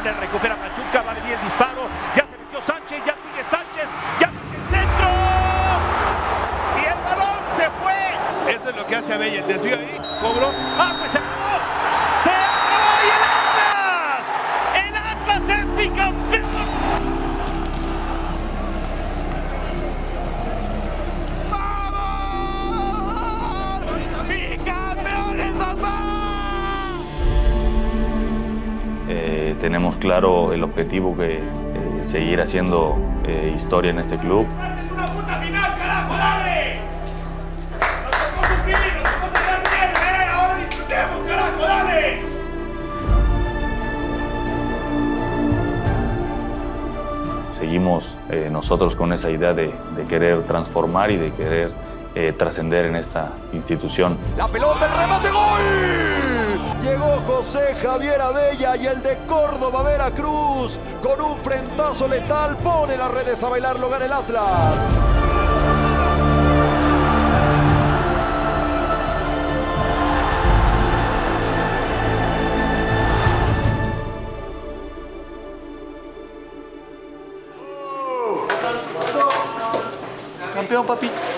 le recupera Pachuca, va a venir el disparo, ya se metió Sánchez, ya sigue Sánchez, ya mete el centro y el balón se fue. Eso es lo que hace Abella, el desvío ahí, cobró, pues se acabó y el Atlas es bicampeón. Tenemos claro el objetivo que seguir haciendo historia en este club. ¡Es una puta final, carajo, dale! ¡Nos tocó sufrir, nos tocó pelear bien, ahora disfrutemos, carajo, dale! Seguimos nosotros con esa idea de querer transformar y de querer trascender en esta institución. La pelota, el remate, gol. Llegó José Javier Abella y el de Córdoba, Veracruz, con un frentazo letal, pone las redes a bailar, lo gana el Atlas. Campeón, papi.